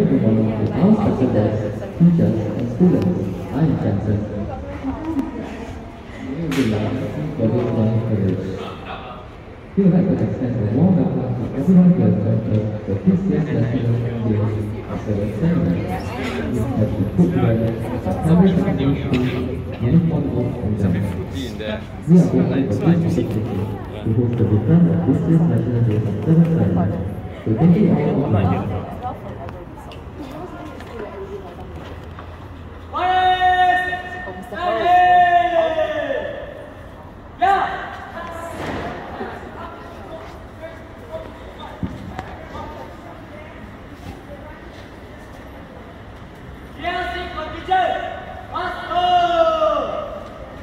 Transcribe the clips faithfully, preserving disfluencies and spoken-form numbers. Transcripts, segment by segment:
good morning to our special guests, teachers and students. I am Jensen. We would like to thank for this learning privilege. We would like to extend a warm welcome to everyone who has joined us for this year's National Day Observance Ceremony. We have been put together by Canberra Secondary School, Uniform Group and Jams. We are hoping for this opportunity to host the return of this year's National Day Observance Ceremony. So thank you all for coming. G R C Contingent Marching Off!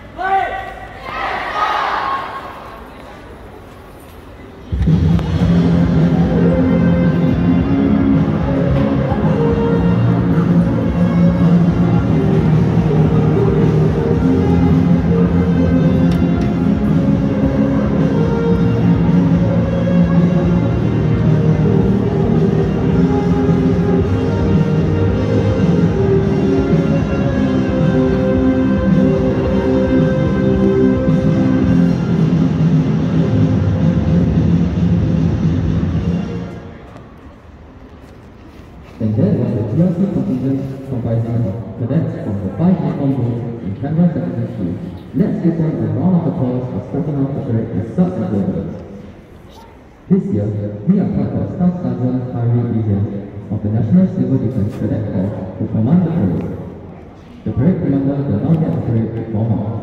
And that was the G R C contingent comprising of cadets from the five uniform groups in Canberra Secondary School. Let's give them a round of applause for starting off the parade with such a global. This year, we are part of Staff Sergeant Harry Egan of the National Civil Defence Cadet Corps who command the parade. The parade commander will now get the parade warm up.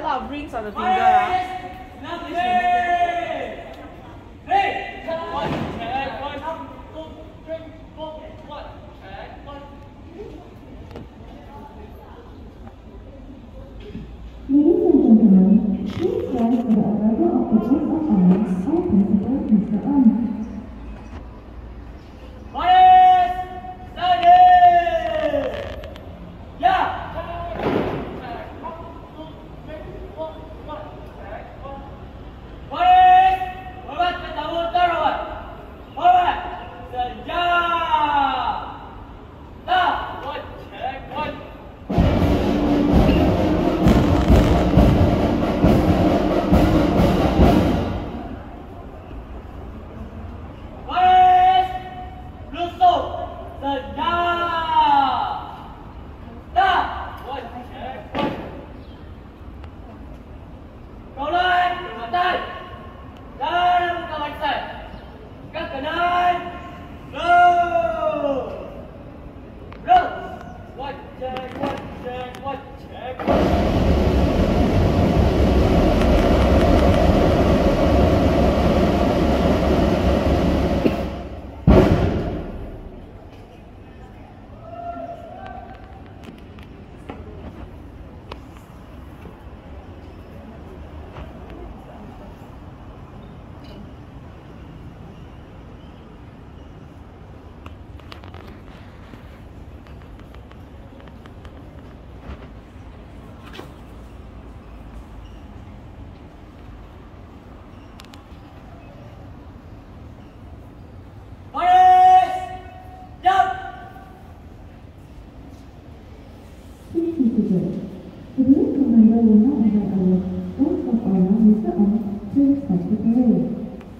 a lot of rings on the finger. Ah. Ladies and gentlemen, please rise for the arrival of the guest of honor, our principal, Mister Ng. The group commander will now invite our guest of honor, Mister Ng, to start the parade.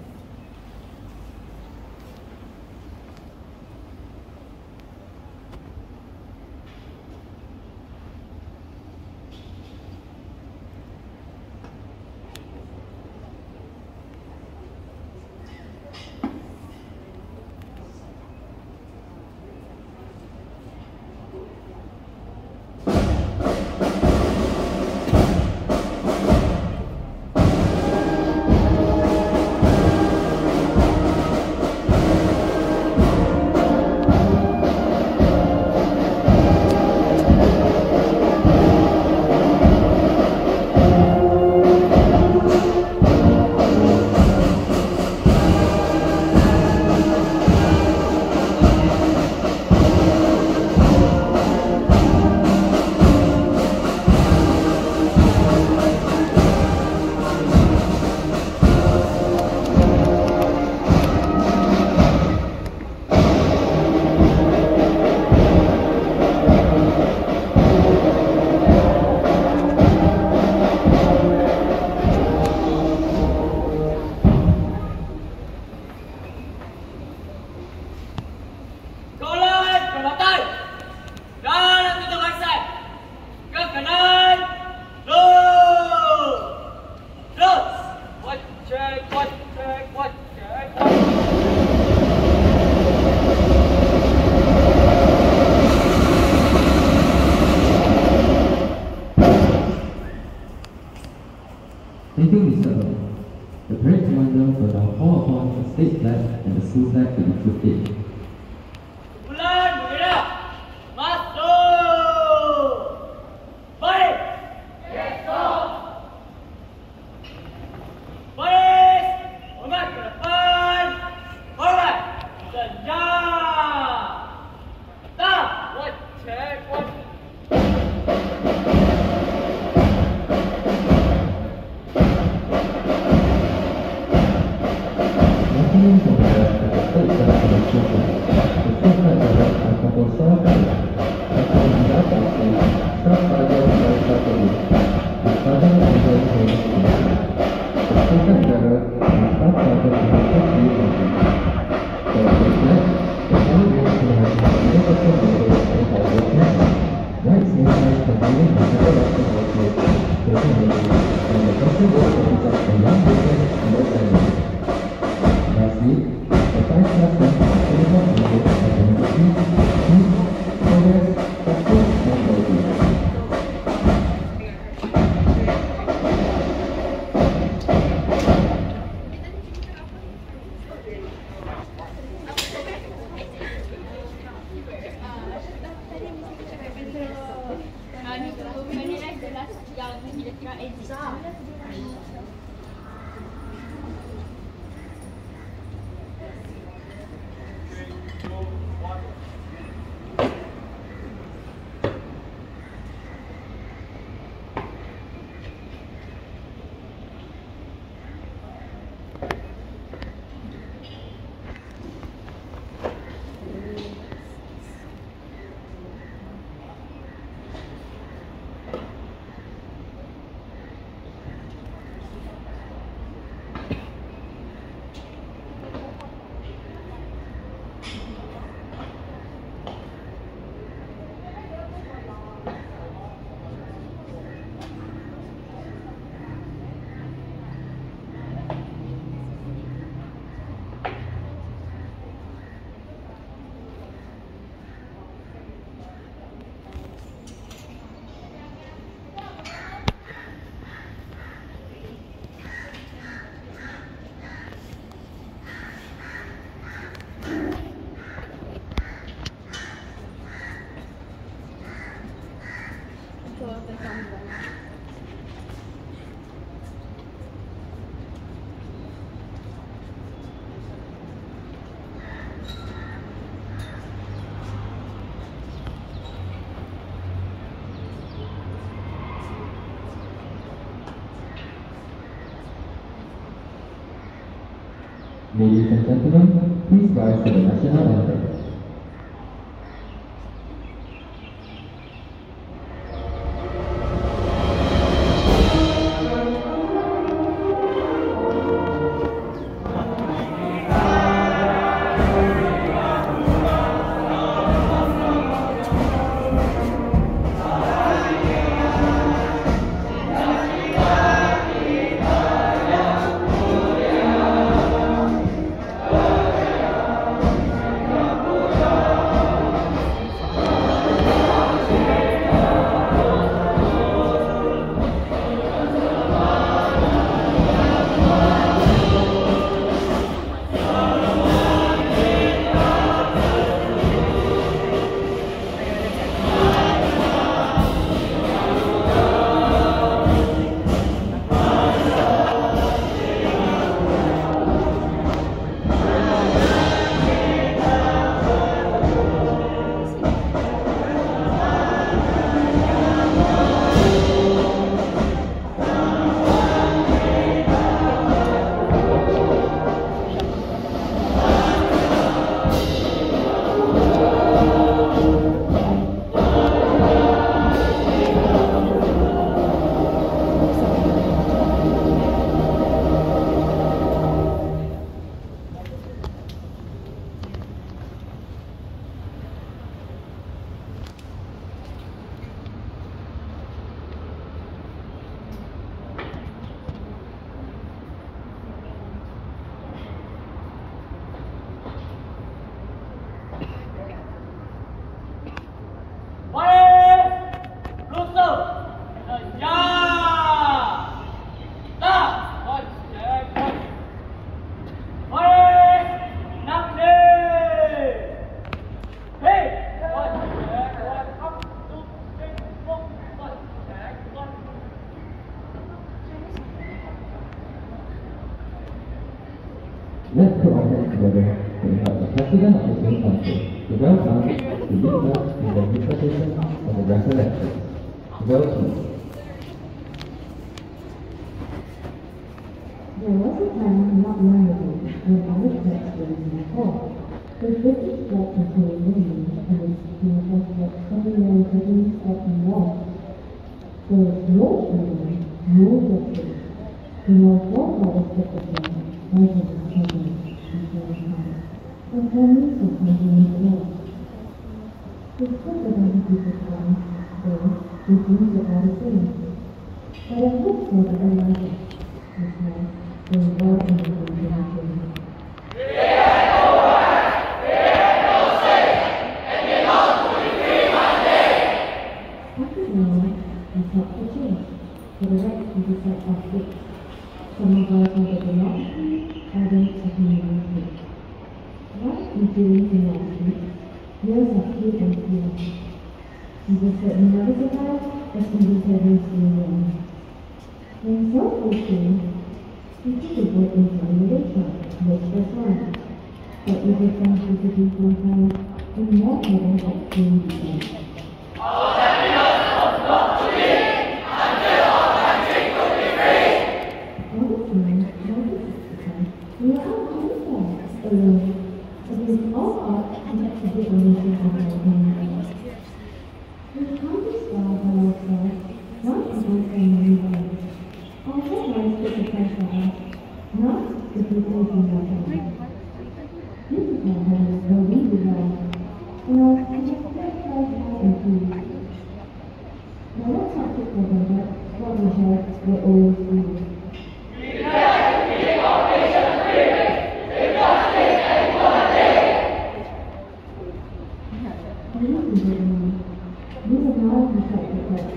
Thank you, Mister Ng. The parade commander will now call upon the state flag and the school flag to be trooped in. Bulan bergerak, masuk, baik, esok, baik, hormat ke depan, hormat, senja, tak, buat cek, buat. From the state flag to the troop flag. Ladies and gentlemen, please rise for the national anthem. Let's put our hands together to invite the President of the State Council to welcome us to lead us in the recitation of the Recollections. Welcome. There was a time not long ago when our church was in the hall. The British flag contained the name and its symbols that somewhere within certain walls. There was no freedom, no justice. The more forefathers took the flag, fighting the children and their hearts, and families of Canberra law. The president of the time, though, refused to add a thing. But I hope for the United States now. They were in the convention. We had no rights, we had no say, and we lost twenty-three Mondays. After the war, we fought for change, for the right to decide our fate. Some of us had the democracy, others had humanity. Right in doing the last week, years of hate and fear. People said we never survive, as people said we still young. No Hoisting, repeated work in formulation, which was one. But it is something to be sometimes in more than extreme defense. Our happiness was not to be until our country could be free. All the time, nineteen sixty-five, we are out on the flag, alone, against all odds and to the nation of our own. We come to strive by ourselves, not against our many lives. Our headlines put the pressure on us, not the people who love us. This is our home where we belong, and our connected lives high and free. Now let's not take for granted what we have will always be. We have to keep our nation free. Injustice and equality. Ladies and gentlemen, we will now recite the pledge.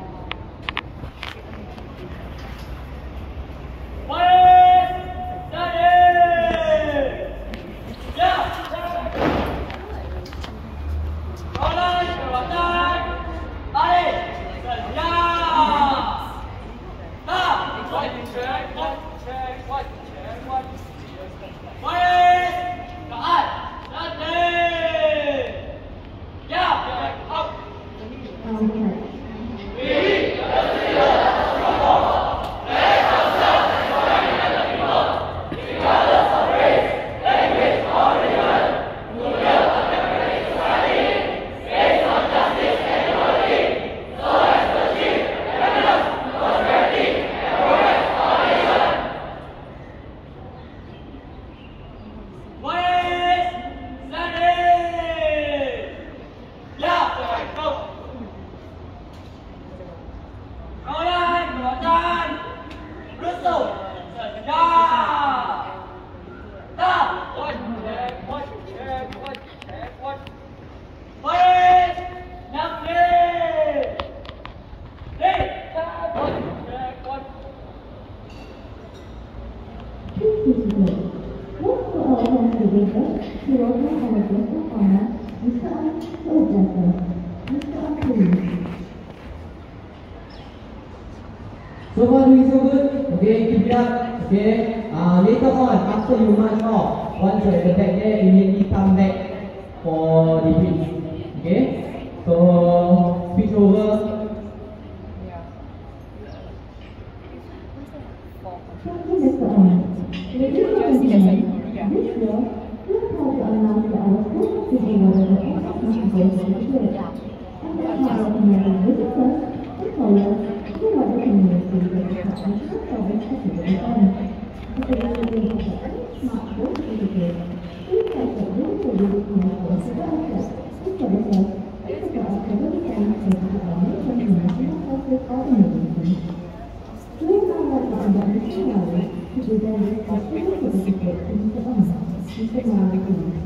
So far doing so good. Okay, keep it up. Okay. Uh, later on, after you march off, once you're at the back there, immediately come back for the pitch. Okay. So switch over. Thank you, Mister Ong. Ladies and gentlemen, this year, we are proud to announce that our school is awarded the Escorts Preparing Award. And that part of Canberra visitors, employers, who are the community that the national service has been done. As a result of the smart boat certificate, we have the rules to use commercial services, services, and the activity and safety of nations and national service organizations. We would now like to invite Mister Murray to present this hospital certificate to Mister Ong. Mister Murray, please.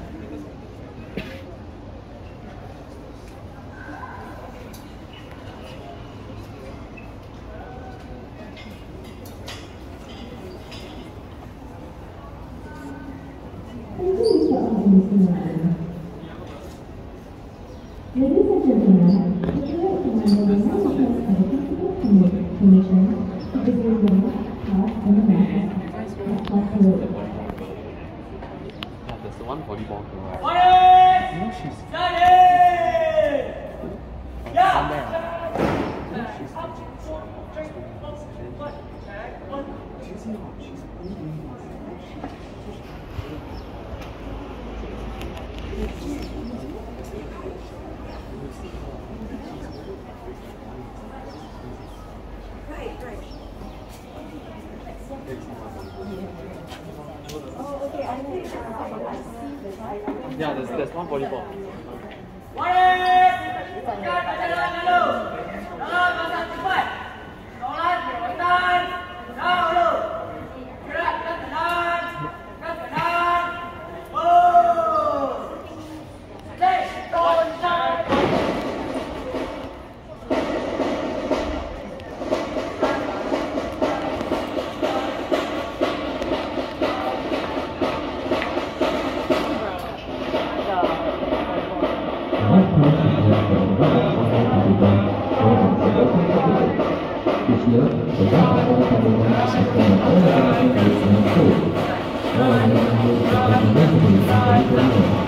Thank you, Mister Ong and Mister Murray. Ladies and gentlemen, the Curate Commander will now request for the Principal Commission to begin the march past and the march at Park Road. Yeah, there's the one volleyball girl. Ready! No, she's Steady! down there. Yeah! No, she's she's not. She's moving. Right, right. Yeah, there's there's one volleyball. Ready! Jalan dulu. Jalan masa cepat. Solat berwawasan. Dahulu. Gerak ke kanan. Ke kanan. Oh. Let's go inside. Right person is the right the back of all parliaments and from all the national rights and code. All of them include the fundamentally and the legal law.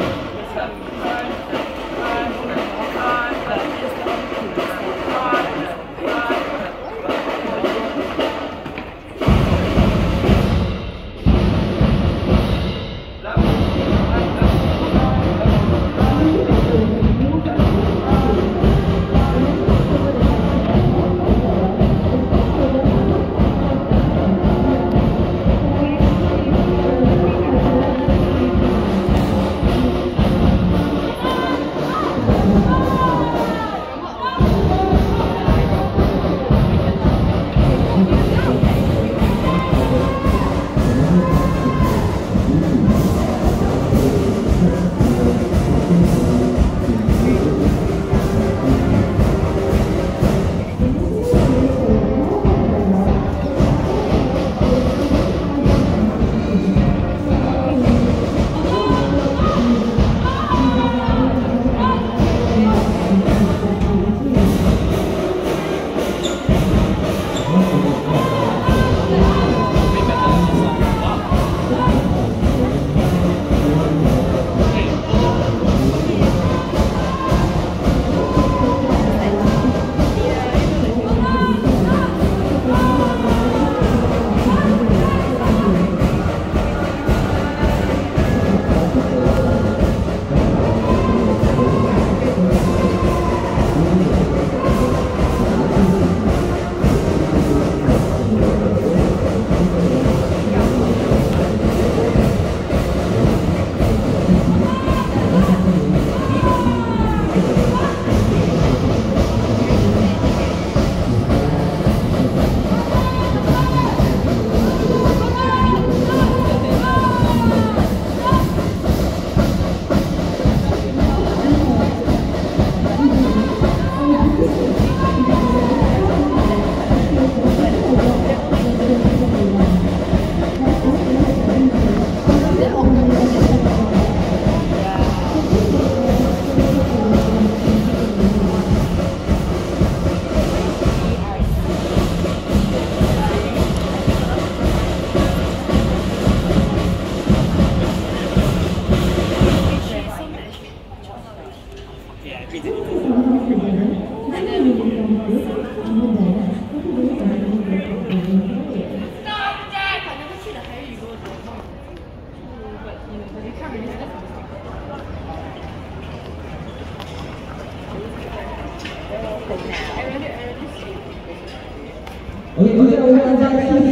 OK， OK， 我们再继续。